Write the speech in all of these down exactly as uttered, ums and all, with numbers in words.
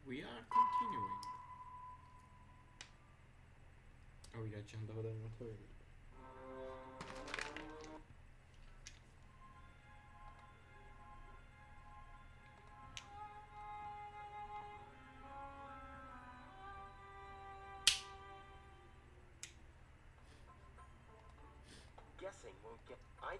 We are continuing. Oh, ya ci andavo dal motore. Guessing won't get. I.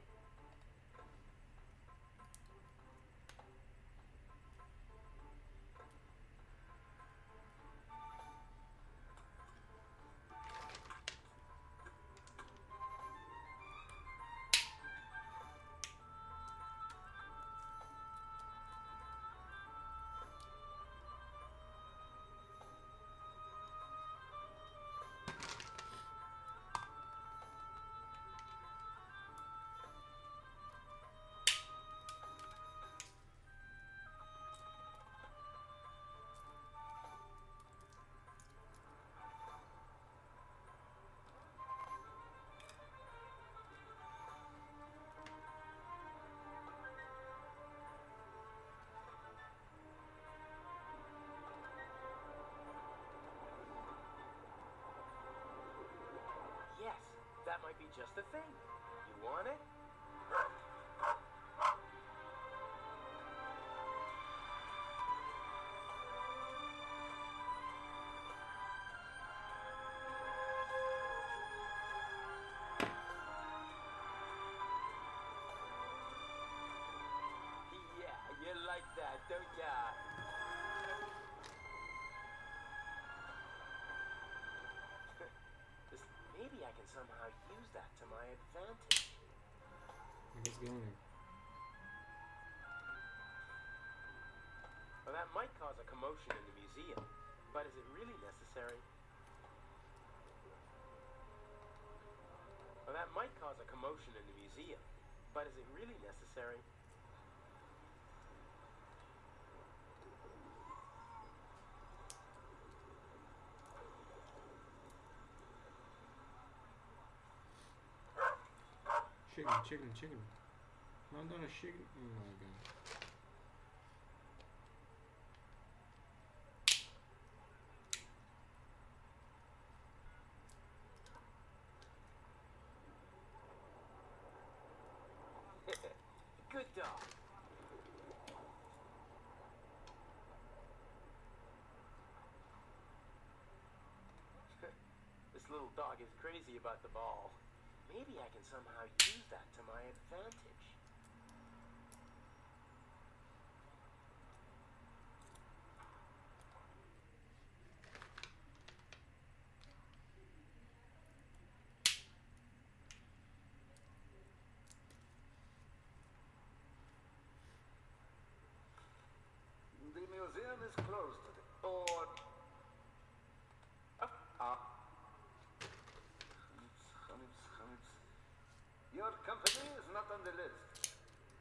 Yes, that might be just the thing. You want it? Yeah, you like that, don't ya? This, maybe I can somehow use that to my advantage. I guess going. Well, that might cause a commotion in the museum, but is it really necessary? Well, that might cause a commotion in the museum, but is it really necessary? Chicken, chicken, chicken. Not done a chicken. Oh my god. Good dog. This little dog is crazy about the ball. Maybe I can somehow use that to my advantage. The museum is closed today. Or... Ah. Ah. Your company is not on the list.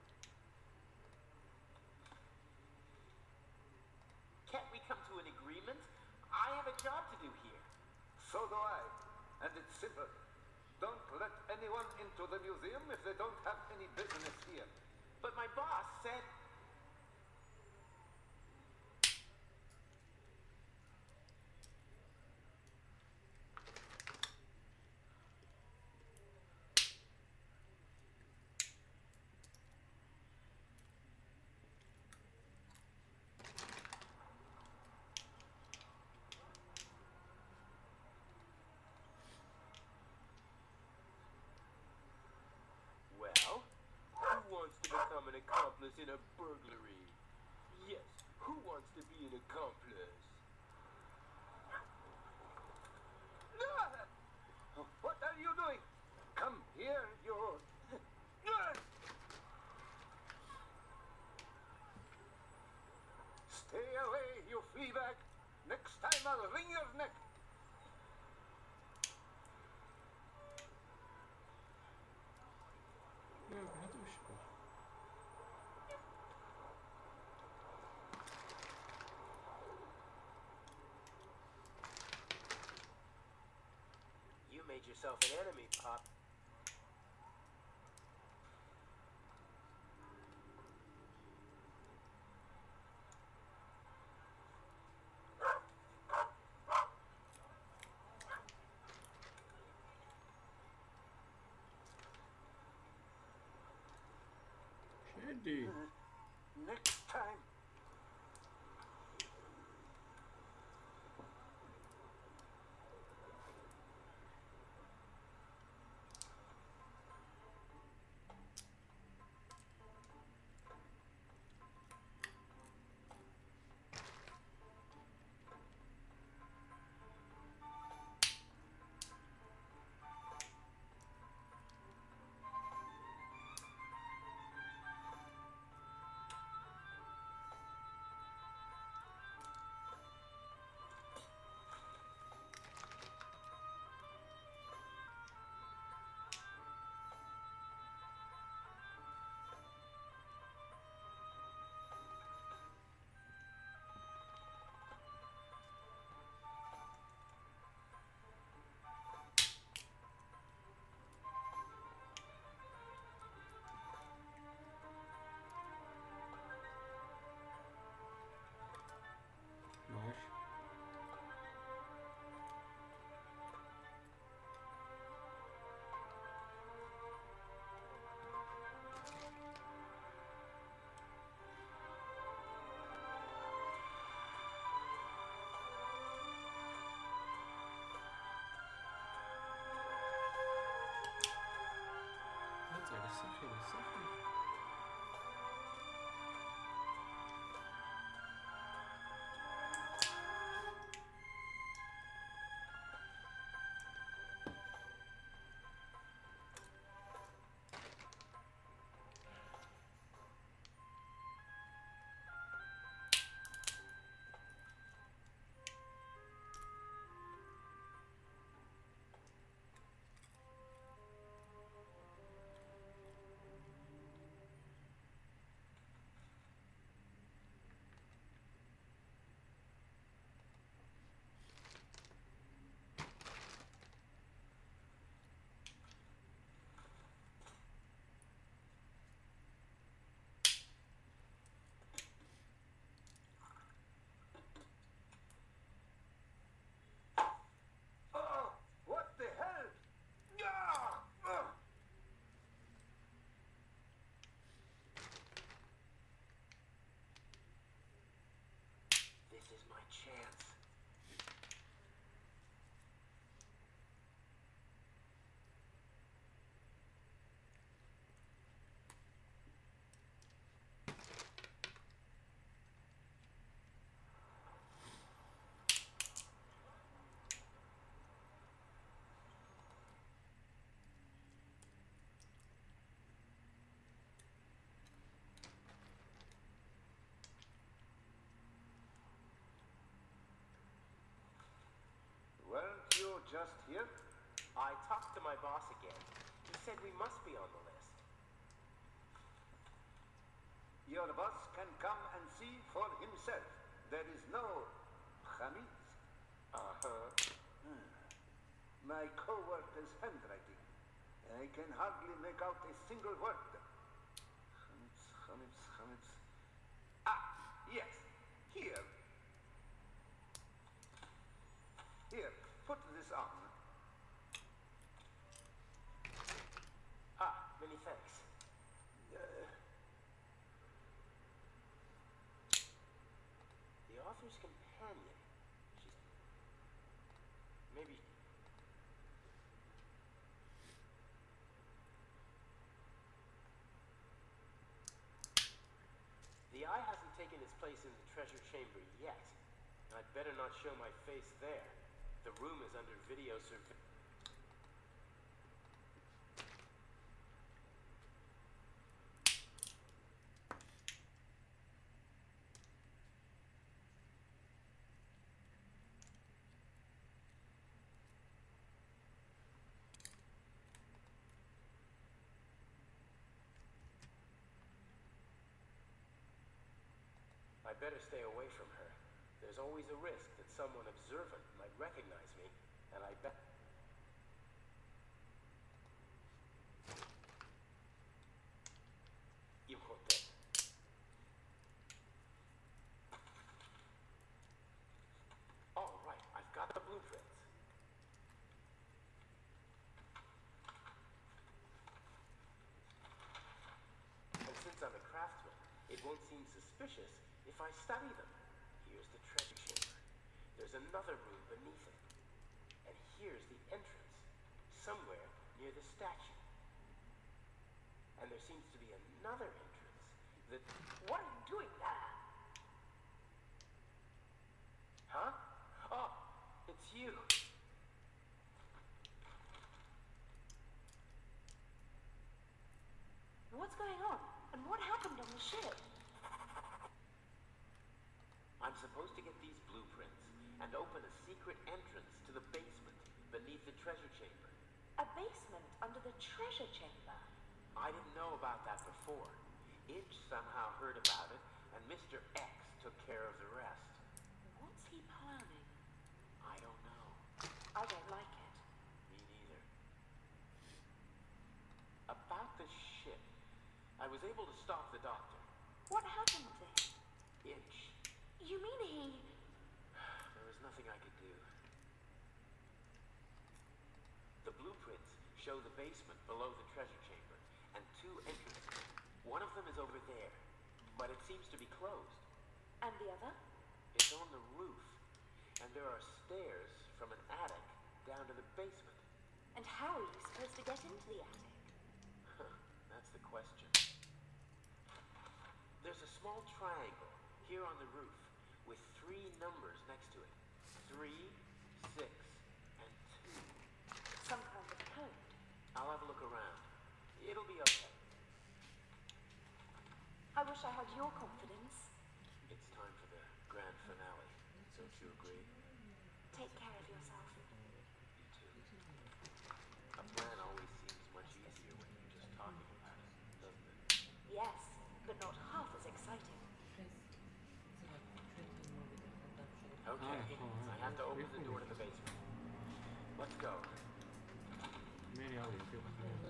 Can't we come to an agreement? I have a job to do here. So do I. And it's simple. Don't let anyone into the museum if they don't have any business here. But my boss said... Well, who wants to become an accomplice in a burglary? Yes, who wants to be an accomplice? What are you doing? Come here, you... Stay away, you flea bag. Next time I'll wring your neck. Ja, hat er schon. You made yourself an enemy, Pop. Steady. Next time. Nice. Wat er is zeggen, is zeggen. Oh, what the hell? Ah! Ah! This is my chance. Weren't you just here? I talked to my boss again. He said we must be on the list. Your boss can come and see for himself. There is no Khamis. Uh-huh. My co-worker's handwriting. I can hardly make out a single word. Khamis, Khamis, Khamis. Ah, yes. Here. Here, put this on. Ah, many thanks. Uh, The author's companion. She's... Maybe... The eye hasn't taken its place in the treasure chamber yet. I'd better not show my face there. The room is under video surveillance. I better stay away from her. There's always a risk that someone observant might recognize me, and I bet... Imhotep. All right, I've got the blueprints. And since I'm a craftsman, won't seem suspicious if I study them. Here's the treasure chamber. There's another room beneath it. And here's the entrance, somewhere near the statue. And there seems to be another entrance that... What are you doing there? Huh? Oh, it's you. What's going on? And what happened on the ship? I'm supposed to get these blueprints and open a secret entrance to the basement beneath the treasure chamber. A basement under the treasure chamber? I didn't know about that before. Itch somehow heard about it, and Mister X took care of the rest. What's he planning? I don't know. I don't like it. Me neither. About the ship, I was able to stop the doctor. What happened then? Itch. You mean he... There was nothing I could do. The blueprints show the basement below the treasure chamber, and two entrances. One of them is over there, but it seems to be closed. And the other? It's on the roof, and there are stairs from an attic down to the basement. And how are you supposed to get into the attic? Huh, that's the question. There's a small triangle here on the roof with three numbers next to it. Three, six, and two. Some kind of code. I'll have a look around. It'll be okay. I wish I had your confidence. It's time for the grand finale. Don't you agree? Take care of yourself. You too. A plan always seems much easier when you're just talking about it, doesn't it? Yes, but not half as exciting. Okay, Ah, oh, I have to open the door to the basement. Let's go. Meni alayım. Yok.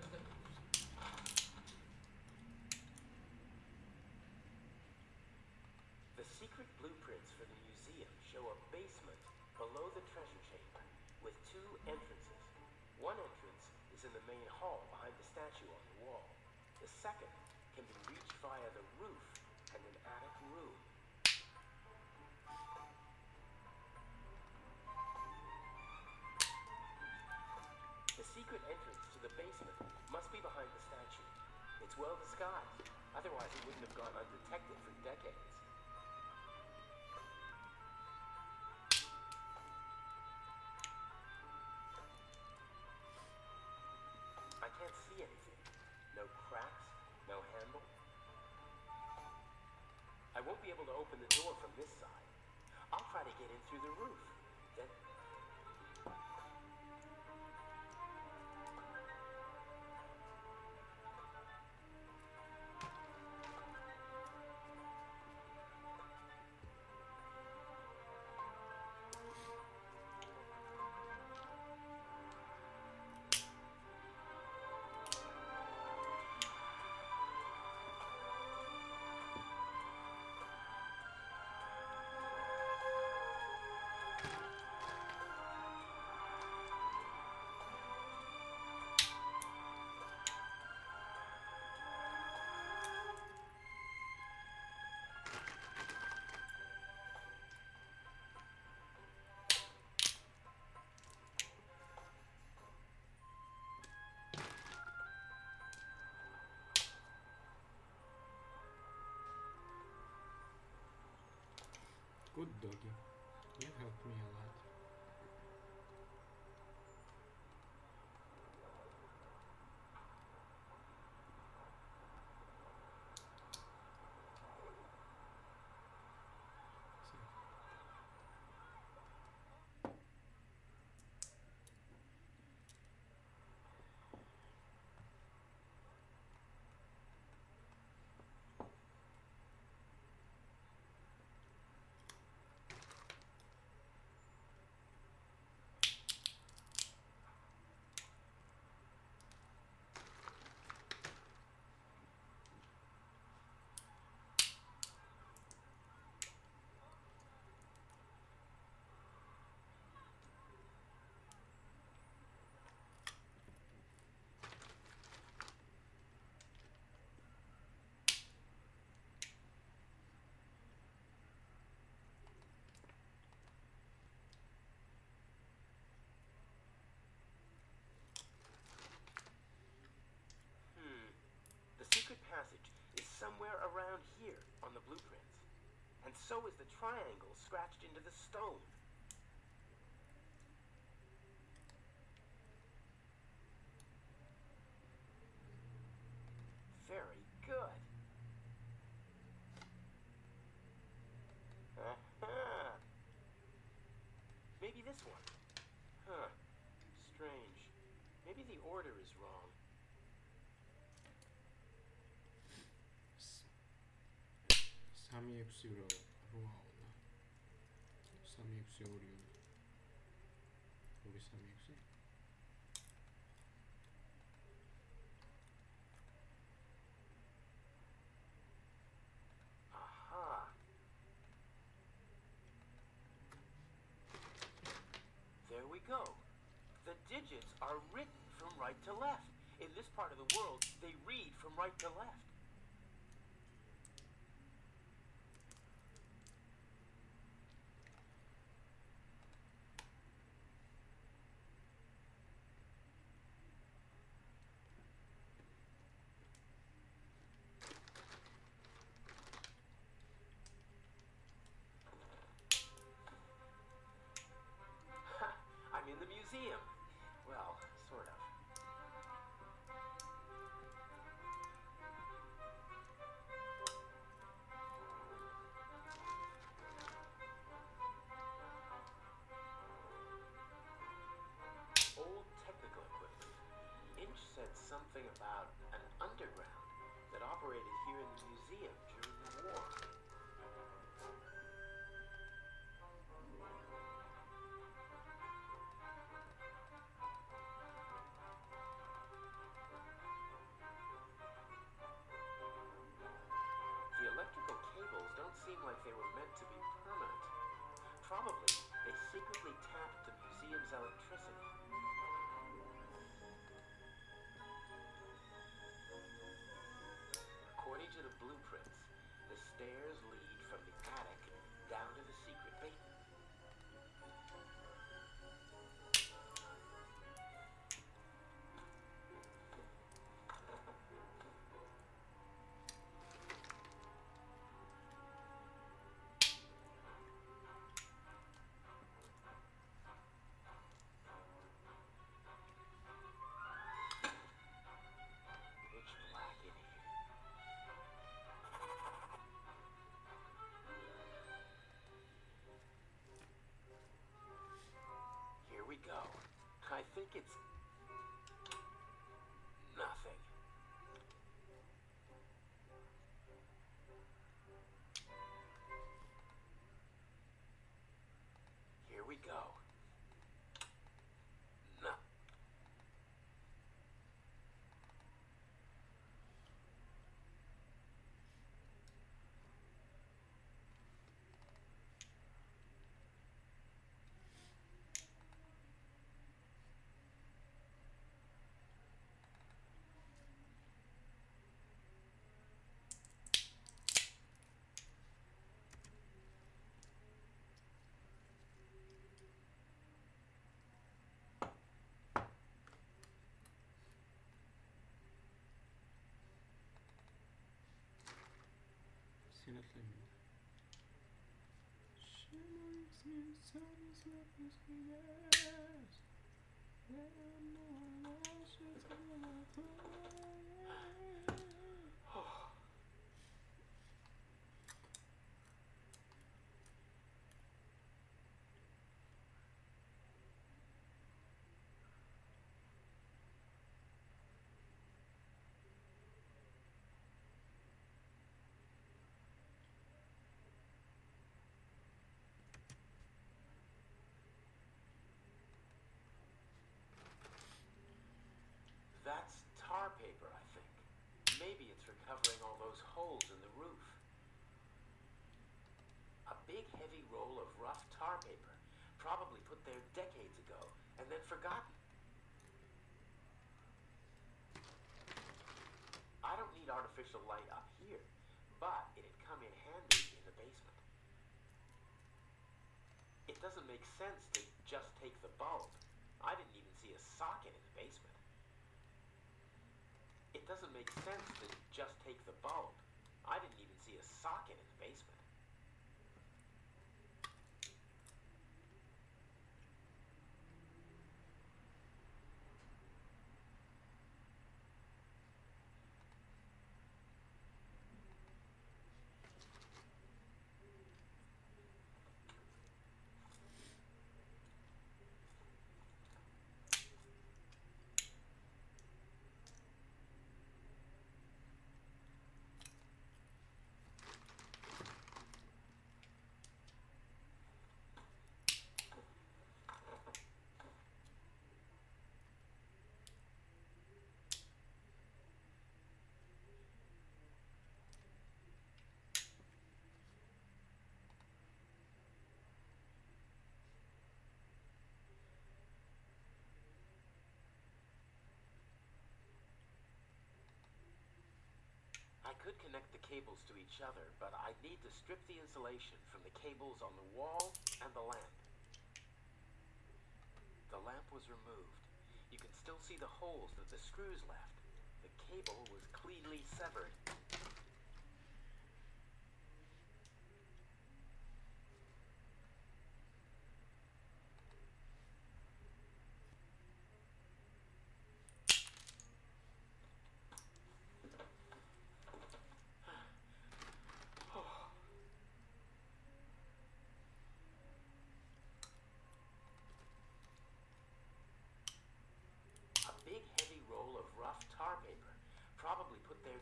The secret blueprints for the museum show a basement below the treasure chamber with two entrances. One entrance is in the main hall behind the statue on the wall. The second can be reached via the roof and an attic room. The secret entrance to the basement must be behind the statue. It's well disguised, otherwise it wouldn't have gone undetected for decades. I can't see anything. No cracks, no handle. I won't be able to open the door from this side. I'll try to get in through the roof. Then... Good doggy. You helped me a lot. on the blueprints. And so is the triangle scratched into the stone. Very good. Aha. Maybe this one. Huh. Strange. Maybe the order is wrong. 삼이엑스로 로아오나 삼이엑스 오리온 우리 삼이엑스 Aha. There we go. The digits are written from right to left. In this part of the world, they read from right to left. I'm in the museum. Well, sort of. Old technical equipment. Inch said something about an underground that operated here in the museum during the war. The electrical cables don't seem like they were meant to be permanent. Probably, they secretly tapped the museum's electricity. According to the blueprints, the stairs lead from the attic down to the secret basement. Pitch black in here. Here we go. I think it's nothing. Here we go. No. 시네틀입니다. That's tar paper, I think. Maybe it's recovering all those holes in the roof. A big heavy roll of rough tar paper, probably put there decades ago and then forgotten. I don't need artificial light up here, but it'd come in handy in the basement. It doesn't make sense to just take the bulb. I didn't even see a socket in the basement. It doesn't make sense to just take the bulb. I didn't even see a socket in the basement. I could connect the cables to each other, but I'd need to strip the insulation from the cables on the wall and the lamp. The lamp was removed. You can still see the holes that the screws left. The cable was cleanly severed. A big heavy roll of rough tar paper, probably put there.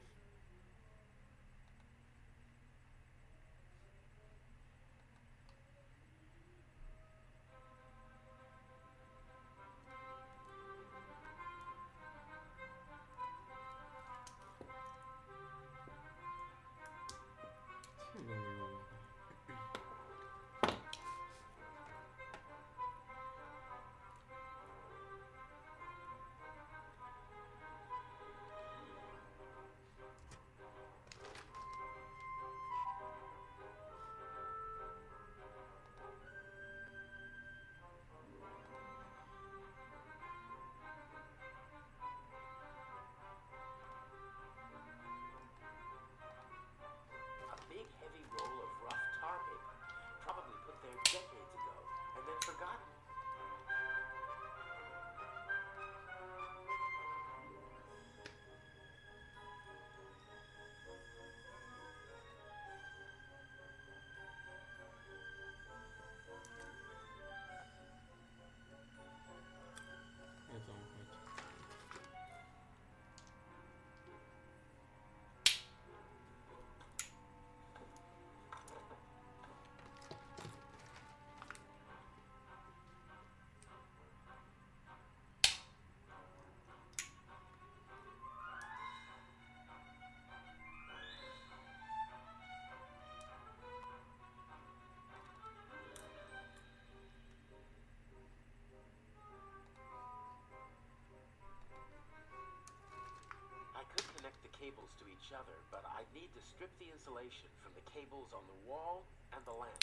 A big heavy roll of rough tar paper, probably put there decades ago, and then forgotten. That's awkward. I could connect the cables to each other, but I'd need to strip the insulation from the cables on the wall and the lamp.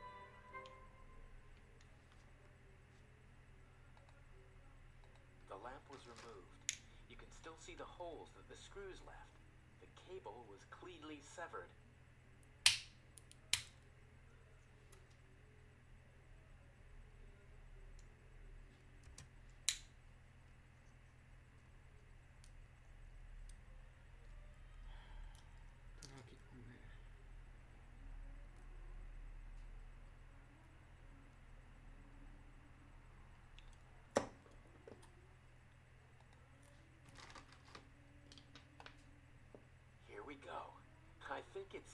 The lamp was removed. You can still see the holes that the screws left. The cable was cleanly severed. Però che com'è? Here we go. I think it's...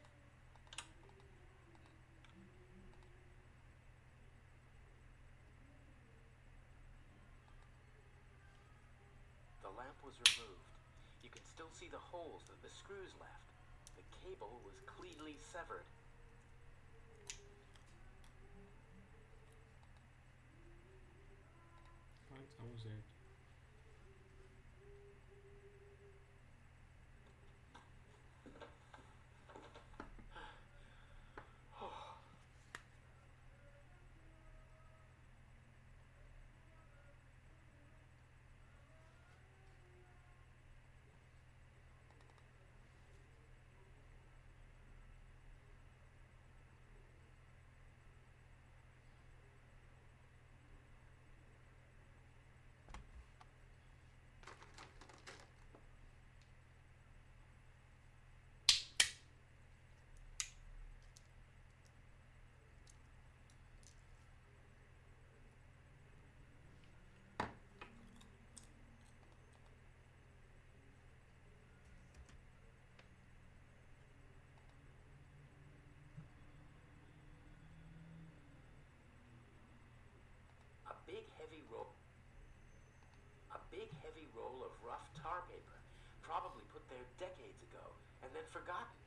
The lamp was removed. You can still see the holes that the screws left. The cable was cleanly severed. Right, that was it. big heavy roll, a big heavy roll of rough tar paper, probably put there decades ago and then forgotten.